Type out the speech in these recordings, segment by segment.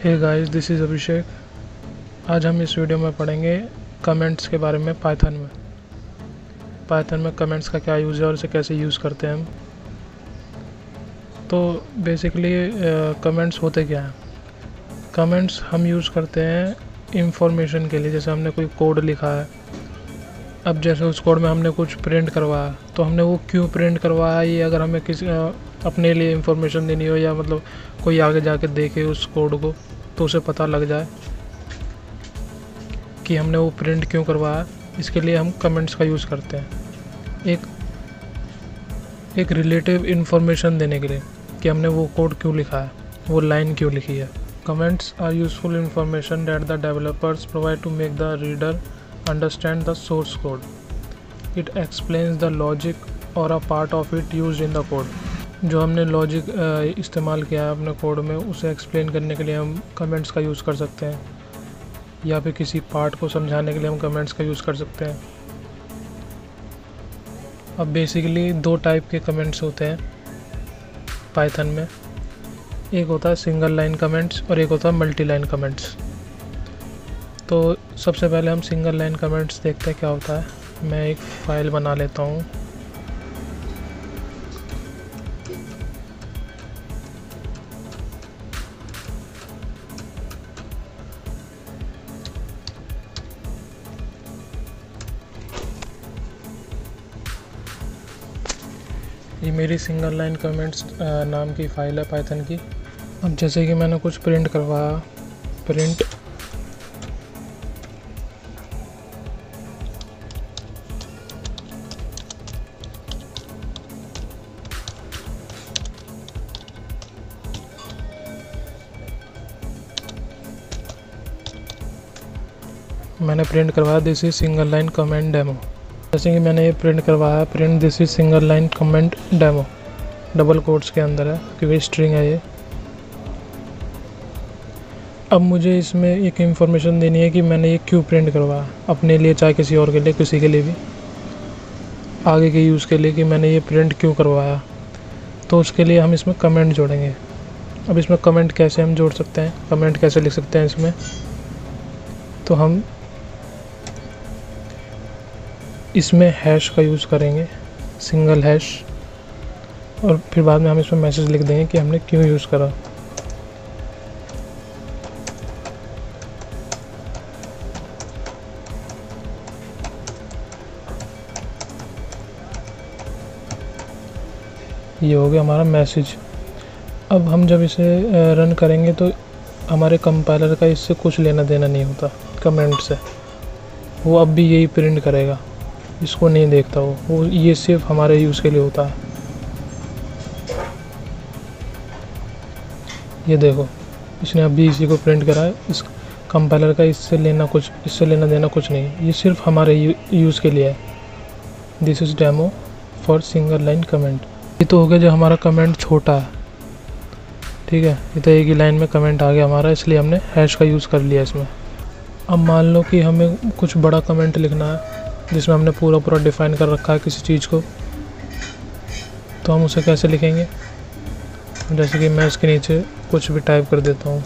Hey guys, this is Abhishek. आज हम इस वीडियो में पढ़ेंगे कमेंट्स के बारे में। पाइथन में कमेंट्स का क्या यूज़ है और इसे कैसे यूज़ करते हैं हम। तो बेसिकली कमेंट्स होते क्या हैं। कमेंट्स हम यूज़ करते हैं इंफॉर्मेशन के लिए। जैसे हमने कोई कोड लिखा है, अब जैसे उस कोड में हमने कुछ प्रिंट करवाया, तो हमने वो क्यों प्रिंट करवाया, ये अगर हमें किसी अपने लिए इंफॉर्मेशन देनी हो या मतलब कोई आगे जाके देखे उस कोड को तो उसे पता लग जाए कि हमने वो प्रिंट क्यों करवाया, इसके लिए हम कमेंट्स का यूज़ करते हैं एक रिलेटिव इन्फॉर्मेशन देने के लिए कि हमने वो कोड क्यों लिखा है, वो लाइन क्यों लिखी है। Comments are useful information that the developers provide to make the reader understand the source code. It explains the logic or a part of it used in the code. जो हमने logic इस्तेमाल किया है अपने code में, उसे explain करने के लिए हम कमेंट्स का यूज़ कर सकते हैं, या फिर किसी पार्ट को समझाने के लिए हम कमेंट्स का यूज़ कर सकते हैं। अब बेसिकली दो टाइप के कमेंट्स होते हैं पाइथन में। एक होता है सिंगल लाइन कमेंट्स और एक होता है मल्टी लाइन कमेंट्स। तो सबसे पहले हम सिंगल लाइन कमेंट्स देखते हैं क्या होता है। मैं एक फ़ाइल बना लेता हूँ। ये मेरी सिंगल लाइन कमेंट्स नाम की फ़ाइल है पाइथन की। अब जैसे कि मैंने कुछ प्रिंट करवाया, प्रिंट मैंने प्रिंट करवाया this is single line comment demo. जैसे कि मैंने ये प्रिंट करवाया, print this is single line comment demo, double quotes के अंदर है क्योंकि स्ट्रिंग है ये। अब मुझे इसमें एक इन्फॉर्मेशन देनी है कि मैंने ये क्यों प्रिंट करवाया, अपने लिए चाहे किसी और के लिए, किसी के लिए भी आगे के यूज़ के लिए, कि मैंने ये प्रिंट क्यों करवाया। तो उसके लिए हम इसमें कमेंट जोड़ेंगे। अब इसमें कमेंट कैसे हम जोड़ सकते हैं, कमेंट कैसे लिख सकते हैं इसमें, तो हम इसमें हैश का यूज़ करेंगे, सिंगल हैश, और फिर बाद में हम इसमें मैसेज लिख देंगे कि हमने क्यों यूज़ करा। ये हो गया हमारा मैसेज। अब हम जब इसे रन करेंगे तो हमारे कंपाइलर का इससे कुछ लेना देना नहीं होता कमेंट से। वो अब भी यही प्रिंट करेगा, इसको नहीं देखता वो ये सिर्फ हमारे यूज़ के लिए होता है। ये देखो, इसने अभी इसी को प्रिंट करा है। इस कंपाइलर का इससे लेना देना कुछ नहीं, ये सिर्फ हमारे यूज़ के लिए है। This is demo for single line comment. ये तो हो गया जो हमारा कमेंट छोटा है, ठीक है। ये तो एक ही लाइन में कमेंट आ गया हमारा, इसलिए हमने हैश का यूज़ कर लिया इसमें। अब मान लो कि हमें कुछ बड़ा कमेंट लिखना है जिसमें हमने पूरा डिफ़ाइन कर रखा है किसी चीज़ को, तो हम उसे कैसे लिखेंगे। जैसे कि मैं इसके नीचे कुछ भी टाइप कर देता हूँ।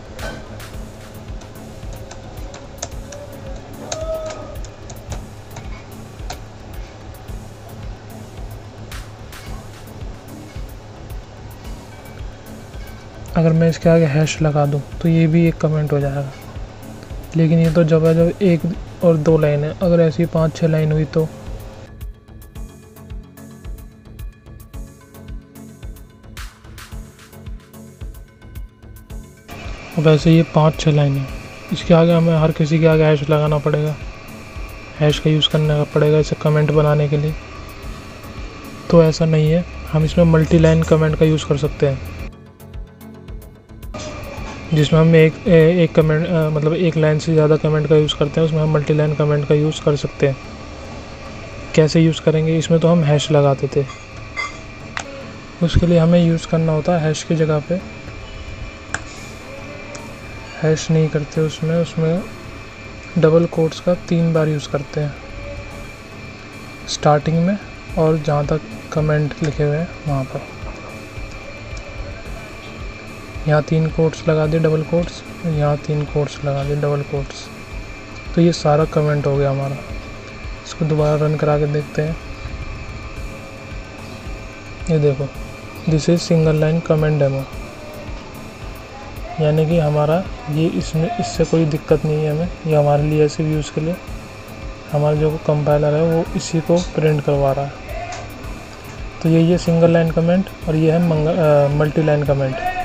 अगर मैं इसके आगे हैश लगा दूँ तो ये भी एक कमेंट हो जाएगा। लेकिन ये तो जब एक और दो लाइन है, अगर ऐसी 5-6 लाइन हुई तो वैसे ये 5-6 लाइन है, इसके आगे हमें हर किसी के आगे हैश लगाना पड़ेगा, हैश का यूज़ करना पड़ेगा इसे कमेंट बनाने के लिए। तो ऐसा नहीं है, हम इसमें मल्टी लाइन कमेंट का यूज़ कर सकते हैं, जिसमें हम एक कमेंट मतलब एक लाइन से ज़्यादा कमेंट का यूज़ करते हैं, उसमें हम मल्टी लाइन कमेंट का यूज़ कर सकते हैं। कैसे यूज़ करेंगे, इसमें तो हम हैश लगाते थे, उसके लिए हमें यूज़ करना होता है हैश की जगह पे हैश नहीं करते, उसमें डबल कोट्स का 3 बार यूज़ करते हैं, स्टार्टिंग में और जहाँ तक कमेंट लिखे हुए हैं वहाँ पर। यहाँ 3 कोट्स लगा दिए डबल कोट्स, यहाँ 3 कोट्स लगा दिए डबल कोट्स। तो ये सारा कमेंट हो गया हमारा। इसको दोबारा रन करा के देखते हैं। ये देखो, this is single line comment demo, यानी कि हमारा ये इससे कोई दिक्कत नहीं है हमें। ये हमारे लिए ऐसे यूज़ के लिए हमारा जो कंपाइलर है वो इसी को प्रिंट करवा रहा है। तो ये सिंगल लाइन कमेंट और ये है मल्टी लाइन कमेंट।